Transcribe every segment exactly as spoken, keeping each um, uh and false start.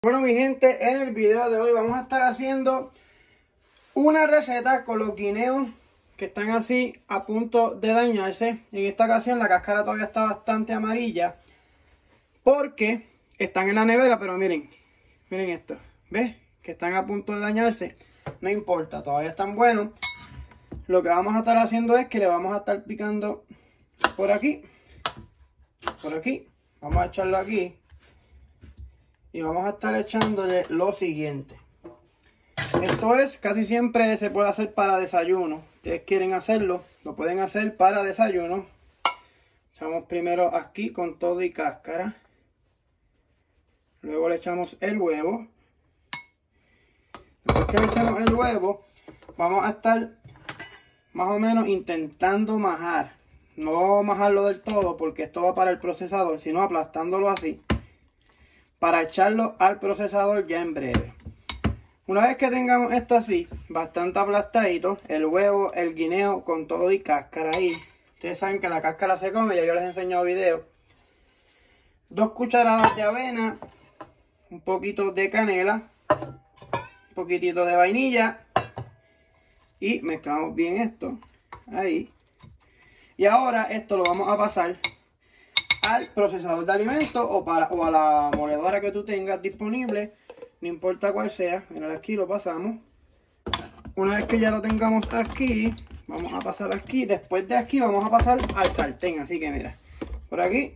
Bueno, mi gente, en el video de hoy vamos a estar haciendo una receta con los guineos que están así a punto de dañarse. En esta ocasión la cáscara todavía está bastante amarilla porque están en la nevera, pero miren, miren esto, ¿ves? Que están a punto de dañarse. No importa, todavía están buenos. Lo que vamos a estar haciendo es que le vamos a estar picando por aquí, por aquí. Vamos a echarlo aquí. Y vamos a estar echándole lo siguiente. Esto es, casi siempre se puede hacer para desayuno. Ustedes quieren hacerlo, lo pueden hacer para desayuno. Echamos primero aquí con todo y cáscara. Luego le echamos el huevo. Después que le echamos el huevo, vamos a estar más o menos intentando majar. No majarlo del todo porque esto va para el procesador, sino aplastándolo así, para echarlo al procesador ya en breve. Una vez que tengamos esto así, bastante aplastadito, el huevo, el guineo con todo y cáscara ahí. Ustedes saben que la cáscara se come, ya yo les he enseñado videos. Dos cucharadas de avena, un poquito de canela, un poquitito de vainilla y mezclamos bien esto, ahí. Y ahora esto lo vamos a pasar al procesador de alimentos o, para, o a la moledora que tú tengas disponible, no importa cuál sea. Mira, aquí lo pasamos. Una vez que ya lo tengamos aquí, vamos a pasar aquí. Después de aquí vamos a pasar al sartén, así que mira, por aquí.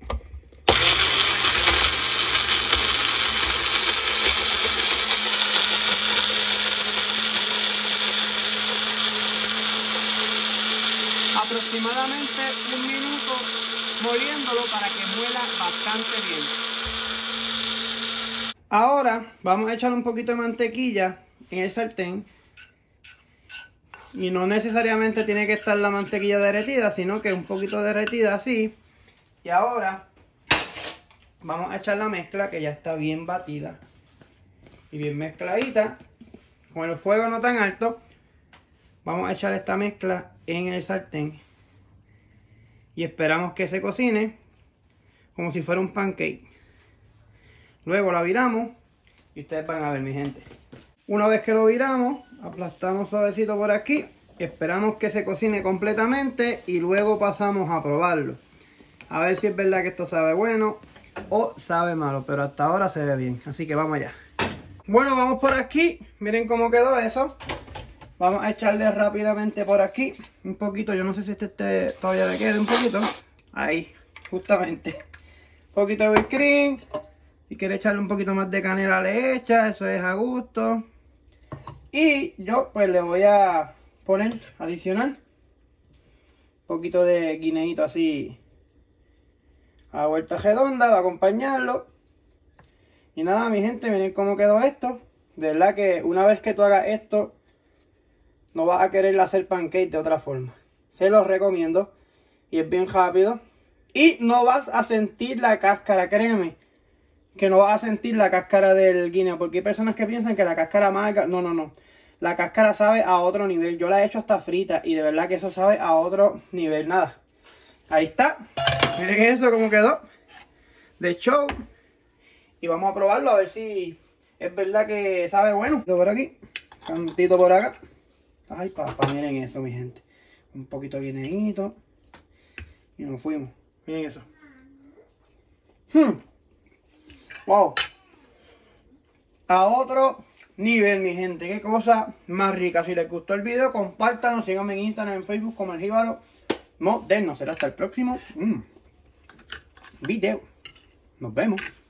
Aproximadamente un minuto moliéndolo para que muela bastante bien. Ahora vamos a echar un poquito de mantequilla en el sartén. Y no necesariamente tiene que estar la mantequilla derretida, sino que un poquito derretida así. Y ahora vamos a echar la mezcla que ya está bien batida y bien mezcladita. Con el fuego no tan alto, vamos a echar esta mezcla en el sartén. Y esperamos que se cocine como si fuera un pancake. Luego la viramos y ustedes van a ver, mi gente. Una vez que lo viramos, aplastamos suavecito por aquí. Esperamos que se cocine completamente y luego pasamos a probarlo. A ver si es verdad que esto sabe bueno o sabe malo, pero hasta ahora se ve bien. Así que vamos allá. Bueno, vamos por aquí. Miren cómo quedó eso. Vamos a echarle rápidamente por aquí un poquito, yo no sé si este, este todavía le quede un poquito. Ahí, justamente. Un poquito de whipped cream. Si quiere echarle un poquito más de canela le echa, eso es a gusto. Y yo pues le voy a poner, adicional, un poquito de guineíto así a vuelta redonda para acompañarlo. Y nada, mi gente, miren cómo quedó esto. De verdad que una vez que tú hagas esto, no vas a querer hacer pancake de otra forma. Se los recomiendo. Y es bien rápido. Y no vas a sentir la cáscara, créeme. Que no vas a sentir la cáscara del guineo. Porque hay personas que piensan que la cáscara amarga. No, no, no. La cáscara sabe a otro nivel. Yo la he hecho hasta frita. Y de verdad que eso sabe a otro nivel. Nada. Ahí está. Miren eso como quedó. De show. Y vamos a probarlo a ver si es verdad que sabe bueno. Por aquí. Cantito por acá. Ay, papá, miren eso, mi gente. Un poquito de guineíto. Y nos fuimos. Miren eso. Hmm. Wow. A otro nivel, mi gente. Qué cosa más rica. Si les gustó el video, compártanos. Síganme en Instagram, en Facebook como El Jíbaro Moderno. Será hasta el próximo mm, video. Nos vemos.